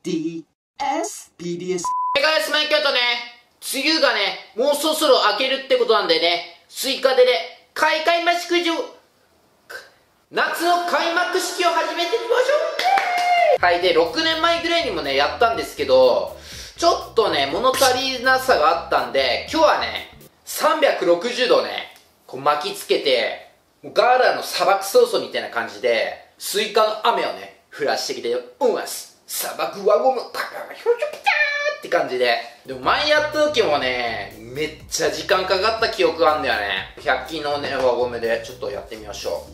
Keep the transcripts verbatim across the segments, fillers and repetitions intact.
ディーエス ピーディーエスはい、ガイスマイキャットね、梅雨がね、もうそろそろ明けるってことなんでね、追加でね、開会マ式場、夏の開幕式を始めていきましょう。はい、で、ろくねんまえぐらいにもね、やったんですけど、ちょっとね、物足りなさがあったんで、今日はね、さんびゃくろくじゅうどね、こう巻きつけて、ガーラの砂漠ソースみたいな感じで、スイカの雨をね、降らしてきております。砂漠輪ゴム、パパパヒョチョピターって感じで。でも前やった時もね、めっちゃ時間かかった記憶があるんだよね。ひゃく均のね、輪ゴムでちょっとやってみましょう。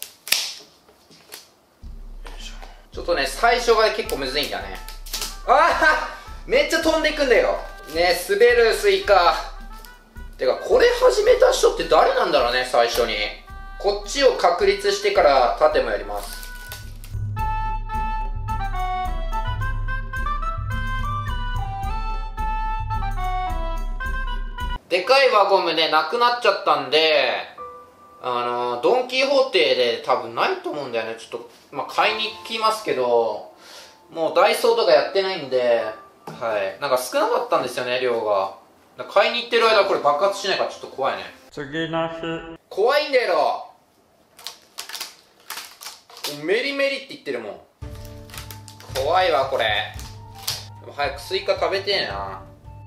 ちょっとね、最初が結構むずいんだね。ああめっちゃ飛んでいくんだよ。ね、滑るスイカ。てか、これ始めた人って誰なんだろうね、最初に。こっちを確立してから縦もやります。でかい輪ゴムね、なくなっちゃったんで、あのー、ドンキーホーテで多分ないと思うんだよね。ちょっと、まあ、買いに行きますけど、もうダイソーとかやってないんで、はい。なんか少なかったんですよね、量が。買いに行ってる間これ爆発しないからちょっと怖いね。 次の日。 怖いんだよ。メリメリって言ってるもん。怖いわ、これ。でも早くスイカ食べてえな。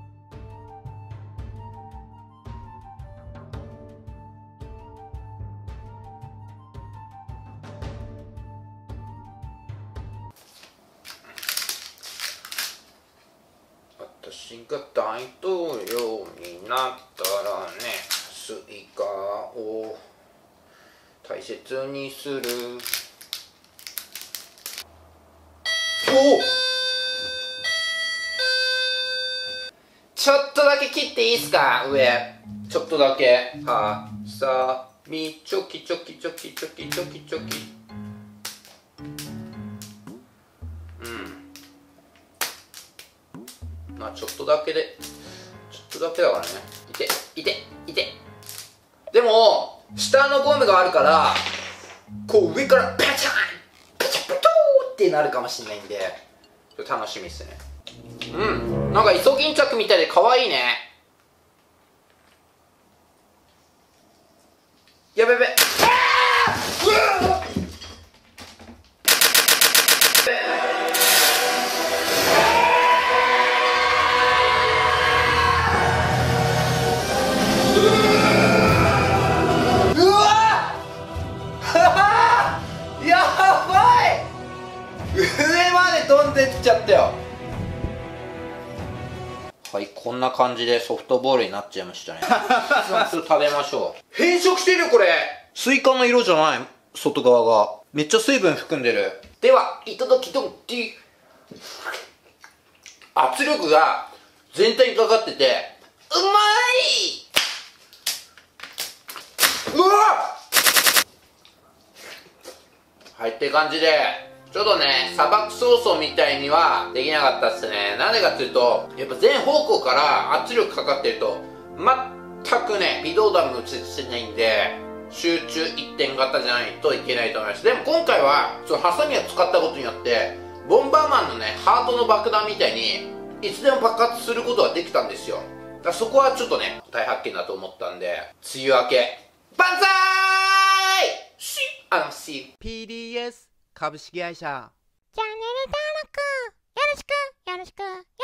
私が大統領になったらね、スイカを大切にする。お！ちょっとだけ切っていいっすか、上。ちょっとだけ。はさみ、チョキチョキチョキチョキチョキチョキ。まあちょっとだけで、ちょっとだけだからね。いて、いて、いて。でも、下のゴムがあるから、こう上からパチャンパチャパチョーってなるかもしれないんで、楽しみっすね。うん。なんかイソギンチャクみたいで可愛いね。やべやべ。あー！うわー！飛んでっちゃったよ。はい、こんな感じでソフトボールになっちゃいましたね。ちょっと食べましょう。変色してるよこれ。スイカの色じゃない、外側がめっちゃ水分含んでる。ではいただきドンティ。圧力が全体にかかっててうまい。うわっはいって感じで、ちょっとね、砂漠ソースみたいにはできなかったっすね。なんでかっていうと、やっぱ全方向から圧力かかってると、全くね、微動だにもしてないんで、集中一点型じゃないといけないと思います。でも今回は、そのハサミを使ったことによって、ボンバーマンのね、ハートの爆弾みたいに、いつでも爆発することができたんですよ。だからそこはちょっとね、大発見だと思ったんで、梅雨明け、万歳！シーアンシーピーディーエス 株式会社チャンネル登録よろしくよろしく。